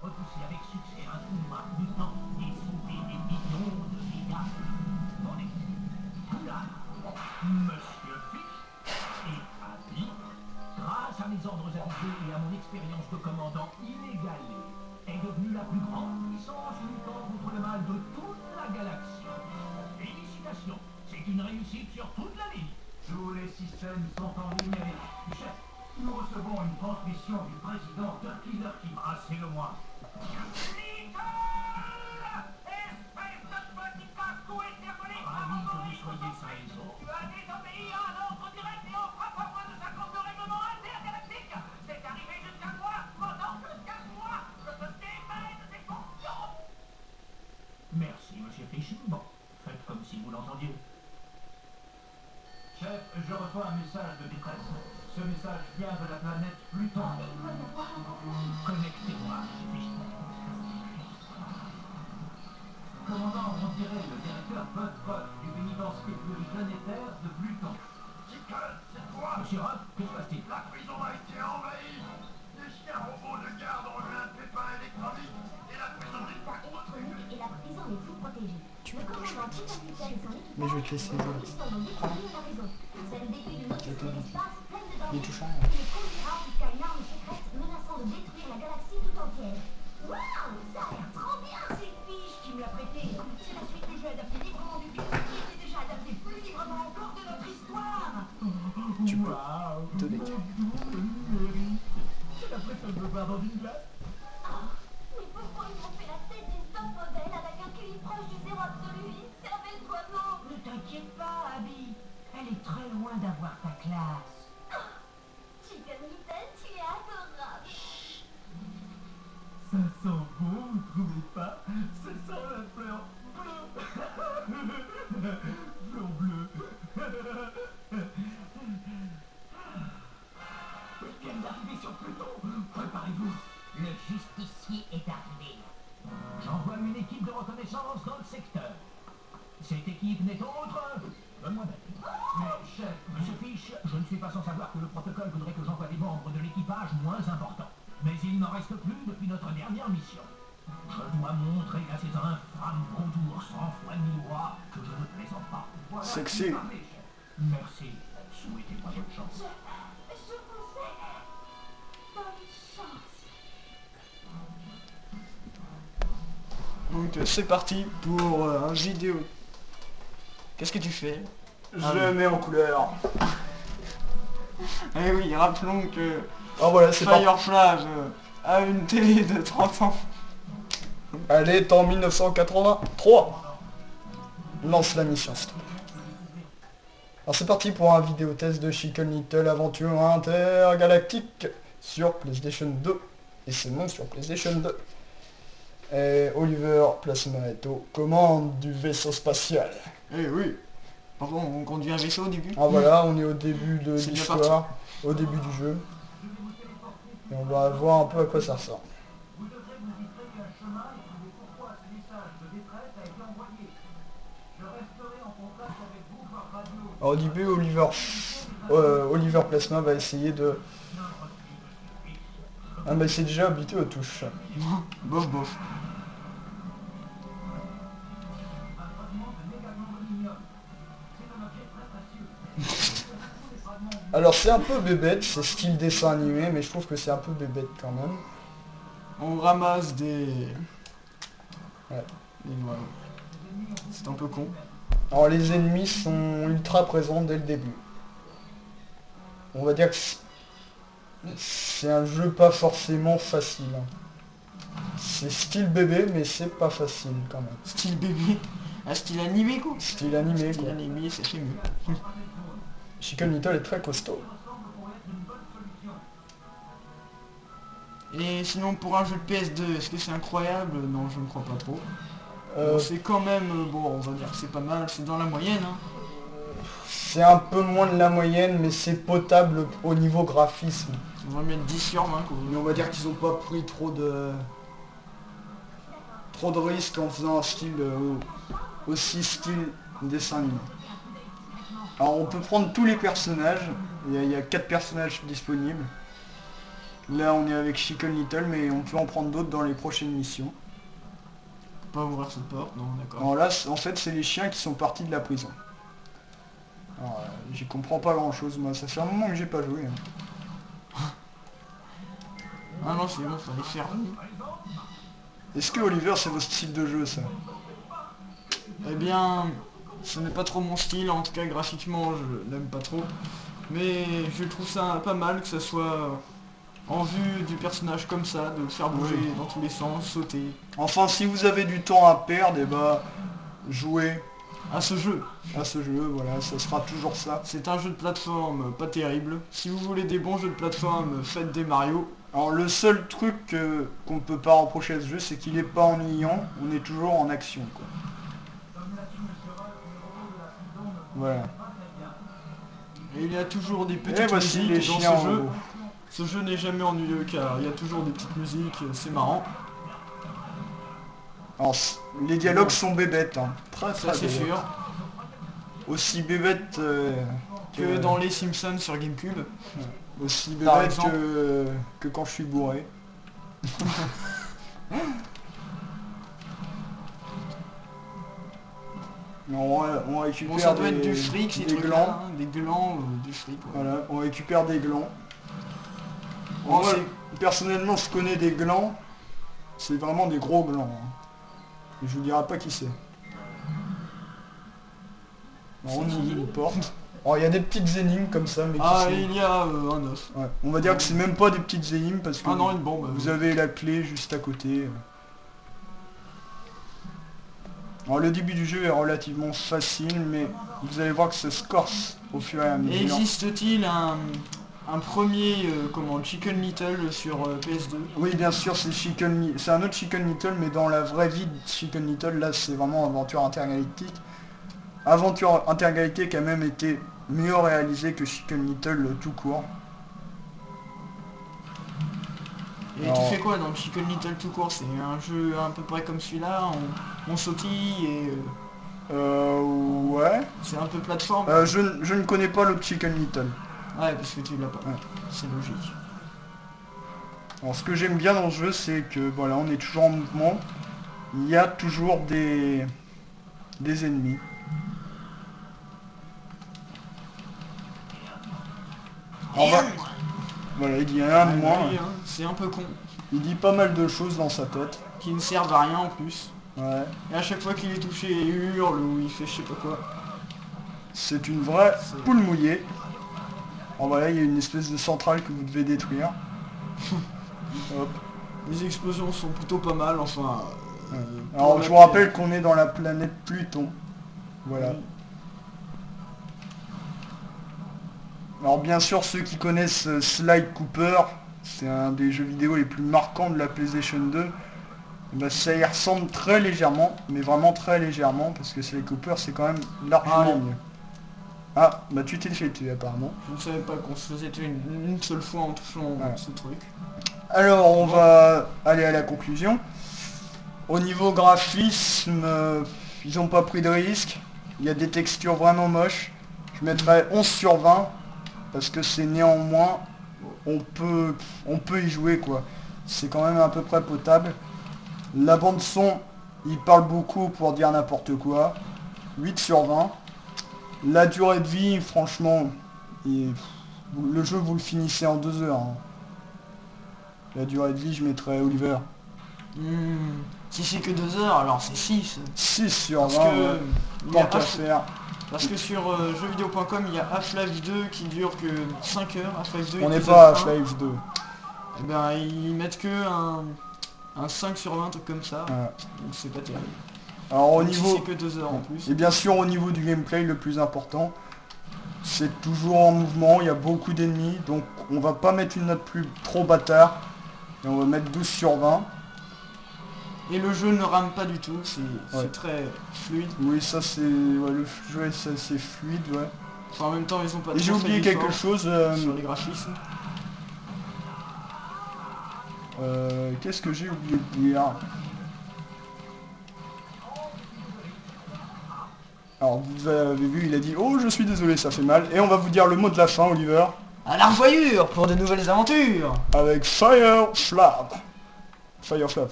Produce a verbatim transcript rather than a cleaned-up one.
repousser avec succès un trou noir mutant et sauver des millions de villages. Mon équipe, là, Monsieur Fish et Abby, grâce à mes ordres avisés et à mon expérience de commandant inégalée, est devenue la plus grande puissance luttant contre le mal de toute la galaxie. Félicitations, c'est une réussite sur toute la ligne. Tous les systèmes sont en ligne avec chef. Nous recevons une transmission du président de Killer King. Ah, c'est le moins. Little! Espèce de petit casse-cou éternué! Ravi que vous soyez sains et saufs. Tu as désobéi à un ordre direct et en frappant de cinquante-deux règlements intergalactiques. C'est arrivé jusqu'à moi, pendant jusqu'à moi. Je te démets de tes fonctions. Merci, monsieur Fish. Bon, faites comme si vous l'entendiez. Chef, je reçois un message de détresse. Ce message vient de la planète Pluton. Connectez-moi, monsieur Fish. Commandant, on dirait le directeur Bud Rock du pénitencier pluriplanétaire de Pluton. Chicken, c'est toi? Monsieur Rock, que se passe-t-il? La prison a été envahie. Les chiens robots de garde ont eu un pépin électronique et la prison n'est pas électronique et la prison n'est plus protégée. Le commandant Peter Peter et son équipage Mais je vais te laisser voir. mission de découvrir la raison. Celle détruit une autre de l'espace pleine de Il dangers. touche à rien. Il les conduira jusqu'à une arme secrète menaçant de détruire la galaxie tout entière. Waouh, ça a l'air trop bien. C'est Fiche qui me l'a prêté. C'est la suite du jeu adapté librement du film qui était déjà adapté plus librement encore de notre histoire. Tu peux Waouh. te décaler. C'est après que je veux voir dans une glace. Mais pourquoi ils m'ont fait la tête d'une top modèle avec un Q I proche du zéro absolu? C'est un bel oiseau. Ne t'inquiète pas, Abby. Elle est très loin d'avoir ta classe. Chicken Little, tu es adorable. Ça sent bon, vous trouvez pas? Ça sent la fleur bleue. Fleur bleue. Week-end d'arrivée sur Pluton. Préparez-vous. Le justicier est arrivé. J'envoie une équipe de reconnaissance dans le secteur. Cette équipe n'est autre que moi-même. Mais, chef, monsieur Fish, je ne suis pas sans savoir que le protocole voudrait que j'envoie des membres de l'équipage moins importants. Mais il n'en reste plus depuis notre dernière mission. Je dois montrer à ces infâmes vautours cent fois mille fois que je ne plaisante pas. Voilà Sexy. qui parlez, chef. Merci. Souhaitez-moi bonne chance. Je vous sais. Bonne chance. Donc euh, c'est parti pour euh, un vidéo. Qu'est-ce que tu fais? Je Ah oui. mets en couleur. Eh oui, rappelons que Ah voilà, c'est parti. Firefly euh, a une télé de trente ans. Elle est en mille neuf cent quatre-vingt-trois. Lance la mission, s'il te plaît. Alors c'est parti pour un vidéo test de Chicken Little Aventure Intergalactique sur PlayStation deux. Et c'est non sur PlayStation deux. Et Oliver Plasma est aux commandes du vaisseau spatial. Eh oui. Par contre, on conduit un vaisseau au début. Ah voilà, on est au début de C'est bien l'histoire, au début du jeu. Et on va voir un peu à quoi ça ressemble. Vous devrez vous y frayer un chemin et trouver pourquoi ce message de détresse a été envoyé. Je resterai en contact avec vous par radio. Alors, au début, Oliver, euh, Oliver Plasma va essayer de... Ah mais c'est déjà habitué aux touches. Bof bof. Alors c'est un peu bébête, c'est style dessin animé, mais je trouve que c'est un peu bébête quand même. On ramasse des... Ouais. des noix. C'est un peu con. Alors les ennemis sont ultra présents dès le début. On va dire que c'est un jeu pas forcément facile. C'est style bébé, mais c'est pas facile quand même. Style bébé. Un style animé quoi. Style animé Style quoi. animé, c'est chez mieux. Chicken Little est très costaud. Et sinon pour un jeu de P S deux, est-ce que c'est incroyable? Non, je ne crois pas trop. Euh, Bon, c'est quand même, euh, bon, on va dire que c'est pas mal, c'est dans la moyenne. Hein. c'est un peu moins de la moyenne, mais c'est potable au niveau graphisme. On va mettre dix sur vingt quoi. Mais on va dire qu'ils ont pas pris trop de... trop de risques en faisant un style euh, aussi style dessin animé. Alors on peut prendre tous les personnages, il y a, il y a quatre personnages disponibles. Là on est avec Chicken Little, mais on peut en prendre d'autres dans les prochaines missions. Pas ouvrir cette porte, non, d'accord. Alors là, en fait, c'est les chiens qui sont partis de la prison. Alors, euh, j'y comprends pas grand chose, moi. Ça fait un moment que j'ai pas joué. Hein. Ah non, c'est bon, fallait faire. Est-ce que Oliver, c'est votre style de jeu, ça? Eh bien, ce n'est pas trop mon style, en tout cas graphiquement, je l'aime pas trop. Mais je trouve ça pas mal que ça soit en vue du personnage comme ça, de le faire bouger Oui. dans tous les sens, sauter. Enfin, si vous avez du temps à perdre, et bah, jouez À ce jeu. à ce jeu, voilà, ça sera toujours ça. C'est un jeu de plateforme pas terrible. Si vous voulez des bons jeux de plateforme, faites des Mario. Alors, le seul truc euh, qu'on peut pas reprocher à ce jeu, c'est qu'il est pas ennuyant. On est toujours en action, quoi. Voilà. Et il y a toujours des petites Et voici musiques les dans chiens ce en jeu. haut. Ce jeu n'est jamais ennuyeux car il y a toujours des petites musiques, c'est marrant. Alors, c- les dialogues sont bébêtes, hein. Très Ça très c'est bébêtes. sûr. Aussi bébêtes euh, Que dans les Simpsons sur GameCube. aussi Par bébêtes exemple. que, que quand je suis bourré. on, on récupère Bon, ça doit des, être du fric, ces des trucs glands. là, des glands ou du fric. Ouais. Voilà, on récupère des glands. Bon, Moi, c'est- personnellement, je connais des glands. C'est vraiment des gros glands. Hein. Et je vous dirai pas qui c'est. Alors, on C'est ouvre qui une porte. Alors, il y a des petites énigmes comme ça, mais qui Ah, sont- il y a euh, un os. Ouais. On va dire que c'est même pas des petites énigmes parce que Ah non, une bombe. vous euh, avez la clé juste à côté. Alors le début du jeu est relativement facile, mais vous allez voir que ça se corse au fur et à Et mesure. existe-t-il un, un premier euh, comment, Chicken Little sur euh, P S deux? Oui, bien sûr, c'est Chicken Li- c'est un autre Chicken Little, mais dans la vraie vie de Chicken Little, là c'est vraiment Aventure Intergalactique. Aventure Intergalactique a même été mieux réalisé que Chicken Little euh, tout court. Et Alors- tu fais quoi dans Chicken Little tout court? C'est un jeu à peu près comme celui-là, on, on sautille et euh, Euh, ouais. c'est un peu plateforme. Euh, je, n- je ne connais pas le Chicken Little. Ouais, parce que tu l'as pas. Ouais. C'est logique. Alors ce que j'aime bien dans ce jeu, c'est que voilà, on est toujours en mouvement. Il y a toujours des, des ennemis. On va- Voilà, il dit un de Ouais, moins. oui, hein, c'est un peu con. Il dit pas mal de choses dans sa tête. Qui ne servent à rien en plus. Ouais. Et à chaque fois qu'il est touché, il hurle ou il fait je sais pas quoi. C'est une vraie C'est- poule mouillée. Alors voilà, il y a une espèce de centrale que vous devez détruire. Hop. Les explosions sont plutôt pas mal, enfin... euh, pour Alors la je vous P S. rappelle qu'on est dans la planète Pluton. Voilà. Oui. Alors bien sûr, ceux qui connaissent euh, Sly Cooper, c'est un des jeux vidéo les plus marquants de la PlayStation deux. Eh ben, ça y ressemble très légèrement, mais vraiment très légèrement, parce que Sly Cooper c'est quand même largement Ah, mieux. Ah, bah tu t'es fait tuer apparemment. Je ne savais pas qu'on se faisait tuer une, une seule fois en touchant Voilà. ce truc. Alors on va aller à la conclusion. Au niveau graphisme, euh, ils n'ont pas pris de risque. Il y a des textures vraiment moches. Je mettrais onze sur vingt, parce que c'est néanmoins, on peut, on peut y jouer quoi. C'est quand même à peu près potable. La bande son, il parle beaucoup pour dire n'importe quoi. huit sur vingt. La durée de vie, franchement, il- le jeu vous le finissez en deux heures. Hein. La durée de vie, je mettrais Oliver. Hmm, si c'est que deux heures, alors c'est six. six sur Parce vingt, que, ouais. il y a Tant qu'à Half- faire. parce que sur euh, jeux vidéo point com, il y a Half-Life deux qui dure que cinq heures. Half-Life deux On n'est épisode pas à un. Half-Life deux. Eh ben, ils mettent que un, un cinq sur vingt, un truc comme ça. Voilà. Donc c'est pas terrible. Alors au Même si niveau... c'est que deux heures en plus. Et bien sûr au niveau du gameplay, le plus important, c'est toujours en mouvement, il y a beaucoup d'ennemis, donc on va pas mettre une note plus trop bâtard, et on va mettre douze sur vingt. Et le jeu ne rame pas du tout, c'est c'est Ouais. très fluide. Oui, ça c'est... Ouais, le jeu c'est assez fluide, ouais. Enfin, en même temps, ils ont pas Et j'ai trop fait oublié quelque d'efforts chose, euh, sur les graphismes. euh, qu'est-ce que j'ai oublié de dire? Alors vous avez vu, il a dit « Oh, je suis désolé, ça fait mal ». Et on va vous dire le mot de la fin, Oliver. à la revoyure pour de nouvelles aventures. Avec Fire Flab. Fire Flab.